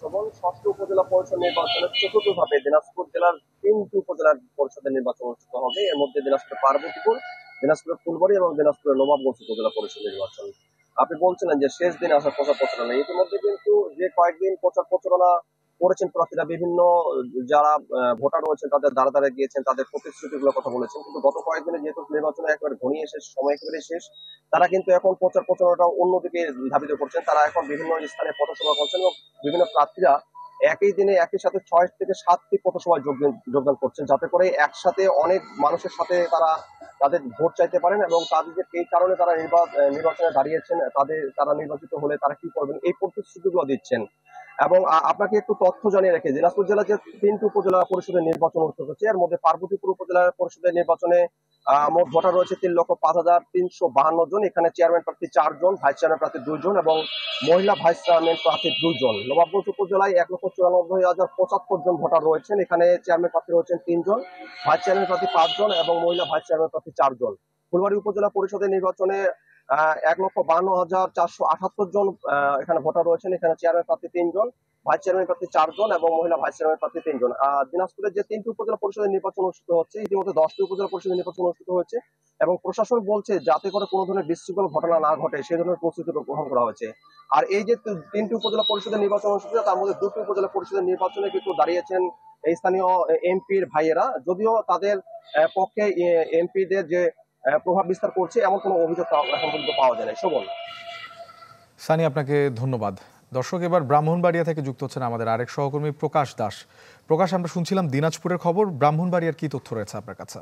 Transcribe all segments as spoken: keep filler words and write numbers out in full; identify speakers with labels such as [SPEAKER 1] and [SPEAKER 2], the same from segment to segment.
[SPEAKER 1] শোভন, ষষ্ঠ উপজেলা পরিষদ নির্বাচনের চতুর্থ ধাপে দিনাজপুর জেলার তিনটি উপজেলা পরিষদের নির্বাচন অনুষ্ঠিত হবে। এর মধ্যে দিনাজপুরের পার্বতীপুর, দিনাজপুরের ফুলবাড়ী এবং দিনাজপুরের নবাবগঞ্জ উপজেলা পরিষদ নির্বাচন। আপনি বলছিলেন যে শেষ দিনে আসার প্রচার প্রচারণা, ইতিমধ্যে কিন্তু যে কয়েকদিন প্রচার প্রচারণা করেছেন প্রার্থীরা, বিভিন্ন যারা ভোটার রয়েছেন তাদের দ্বারা দ্বারা গিয়েছেন, তাদের প্রতিশ্রুতিগুলোর কথা বলেছেন, কিন্তু গত কয়েকদিনে যেহেতু নির্বাচনে একেবারে ঘনিয়ে শেষ, সময় একেবারে শেষ, তারা কিন্তু এখন প্রচার প্রচারণাটা অন্যদিকে ধাবিত করছেন। তারা এখন বিভিন্ন স্থানে পথসভা করছেন এবং বিভিন্ন প্রার্থীরা একই দিনে একই সাথে ছয় থেকে সাতটি পথসভায় যোগদান করছেন, যাতে করে একসাথে অনেক মানুষের সাথে তারা তাদের ভোট চাইতে পারেন এবং তাদের যে এই কারণে তারা নির্বাচনে দাঁড়িয়েছেন, তাদের তারা নির্বাচিত হলে তারা কি করবেন এই প্রতিশ্রুতিগুলো দিচ্ছেন। এবং আপনাকে একটু তথ্য জানিয়ে রেখে, দিনাজপুর জেলার যে তিনটি উপজেলা পরিষদের নির্বাচন অনুষ্ঠিত হচ্ছে, এর মধ্যে পার্বতীপুর উপজেলা পরিষদের নির্বাচনে মোট ভোটার রয়েছে তিন লক্ষ পাঁচ হাজার তিনশো বাহান্ন জন। এখানে চেয়ারম্যান প্রার্থী চারজন, ভাইস চেয়ারম্যান প্রার্থী দুইজন এবং মহিলা ভাইস চেয়ারম্যান প্রার্থী দুইজন। নবাবগঞ্জ উপজেলায় এক লক্ষ চুরানব্বই হাজার পঁচাত্তর জন ভোটার রয়েছেন। এখানে চেয়ারম্যান প্রার্থী রয়েছেন তিনজন, ভাইস চেয়ারম্যান প্রার্থী পাঁচজন এবং মহিলা ভাইস চেয়ারম্যান প্রার্থী চারজন। ফুলবাড়ী উপজেলা পরিষদের নির্বাচনে আহ এক লক্ষ বান্ন হাজার চারশো আটাত্তর জন এখানে ভোটার রয়েছেন। এখানে চেয়ারম্যান প্রার্থী তিনজন, ভাইস চেয়ারম্যান প্রার্থী চারজন এবং মহিলা ভাইস চেয়ারম্যান প্রার্থী তিনজন। আহ দিনাজপুরের যে তিনটি উপজেলা পরিষদের নির্বাচন অনুষ্ঠিত হচ্ছে, ইতিমধ্যে দশটি উপজেলা পরিষদের নির্বাচন অনুষ্ঠিত হয়েছে এবং প্রশাসন বলছে যাতে করে কোনো ধরনের বিশৃঙ্খল ঘটনা না ঘটে সেই ধরনের প্রস্তুতি গ্রহণ করা হয়েছে। আর এই যে তিনটি উপজেলা পরিষদের নির্বাচন অনুষ্ঠিত, তার মধ্যে দুটি উপজেলা পরিষদের নির্বাচনে কিন্তু দাঁড়িয়েছেন এই স্থানীয় এমপির ভাইয়েরা, যদিও তাদের পক্ষে এমপিদের যে প্রভাব বিস্তার করছে এমন কোনো অভিযোগ এখন পর্যন্ত পাওয়া যায় না। শোভন।
[SPEAKER 2] সানি, আপনাকে ধন্যবাদ। দর্শক, এবার ব্রাহ্মণবাড়িয়া থেকে যুক্ত হচ্ছেন আমাদের আরেক সহকর্মী প্রকাশ দাস। প্রকাশ, আমরা শুনছিলাম দিনাজপুরের খবর, ব্রাহ্মণবাড়িয়ার কি তথ্য রয়েছে আপনার কাছে?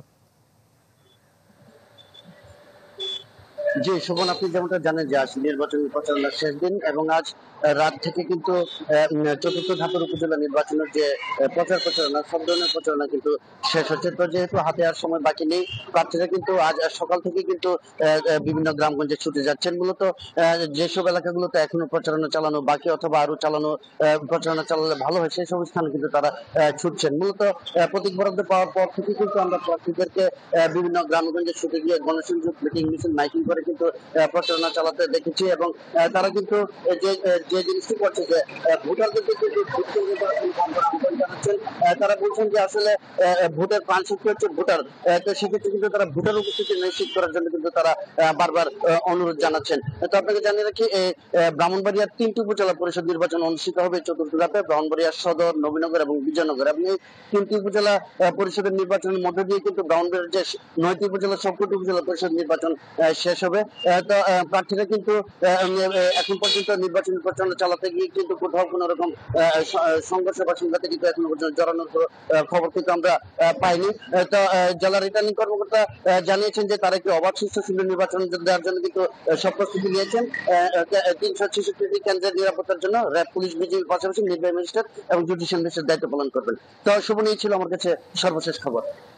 [SPEAKER 3] জি শোভন, আপনি যেমনটা জানেন যে আজ নির্বাচন প্রচারণার শেষ দিন এবং আজ রাত থেকে কিন্তু চতুর্থ ধাপের উপজেলা নির্বাচনের যে প্রচার প্রচারণা, সব ধরনের প্রচারণা কিন্তু শেষ হচ্ছে। তো যেহেতু হাতে আর সময় বাকি নেই, প্রার্থীরা কিন্তু আজ সকাল থেকে কিন্তু বিভিন্ন গ্রামগঞ্জে ছুটে যাচ্ছেন। মূলত যেসব এলাকাগুলোতে এখনো প্রচারণা চালানো বাকি অথবা আরো চালানো প্রচারণা চালালে ভালো হয় সেই সব স্থানে কিন্তু তারা ছুটছেন। মূলত প্রতীক বরাদ্দ পাওয়ার পর থেকে কিন্তু আমরা প্রার্থীদেরকে বিভিন্ন গ্রামগঞ্জে ছুটে গিয়ে গণসংযোগ মিটিং মিছিল মাইকিং করে কিন্তু প্রচারণা চালাতে দেখেছি এবং তারা কিন্তু যে যে জিনিসটি করছে যে ভোটারদেরকে কিন্তু জানাচ্ছেন, তারা বলছেন যে আসলে ভোটের প্রাণ শক্তি হচ্ছে ভোটার, তো সেক্ষেত্রে কিন্তু তারা ভোটার উপস্থিতি নিশ্চিত করার জন্য কিন্তু তারা বারবার অনুরোধ জানাচ্ছেন। তো আপনাকে জানিয়ে রাখি, ব্রাহ্মণবাড়িয়ার তিনটি উপজেলা পরিষদ নির্বাচন অনুষ্ঠিত হবে চতুর্থ ধাপে, ব্রাহ্মণবাড়িয়া সদর, নবীনগর এবং বিজয়নগর। এবং এই তিনটি উপজেলা পরিষদের নির্বাচনের মধ্যে দিয়ে কিন্তু ব্রাহ্মণবাড়িয়ার যে নয়টি উপজেলা সবকটি উপজেলা পরিষদ নির্বাচন শেষ হবে। তো প্রার্থীরা কিন্তু এখন পর্যন্ত নির্বাচনী প্রচারণা চালাতে গিয়ে কিন্তু কোথাও কোন রকম সংঘর্ষ বা সংঘাতে কিন্তু এখনো পর্যন্ত জড়ানোর খবর কিন্তু আমরা পাইনি। তো জেলা রিটার্নিং কর্মকর্তা জানিয়েছেন যে তারা একটি অবাধ সুষ্ঠু সুন্দর নির্বাচন দেওয়ার জন্য কিন্তু সব প্রস্তুতি নিয়েছেন। তিনশো ছেষট্টি কেন্দ্রের নিরাপত্তার জন্য র্যাব, পুলিশ, বিজিবির পাশাপাশি নির্বাহী ম্যাজিস্ট্রেট এবং জুডিশিয়াল ম্যাজিস্ট্রেট দায়িত্ব পালন করবেন। তো শুভ নিয়ে ছিল আমার কাছে সর্বশেষ খবর।